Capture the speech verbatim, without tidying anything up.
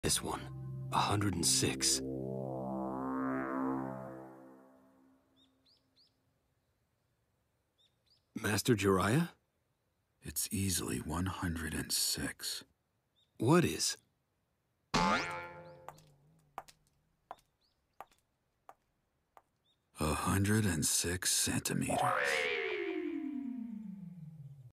This one, one hundred six. Master Jiraya? It's easily one hundred six. What is? A hundred and six centimeters.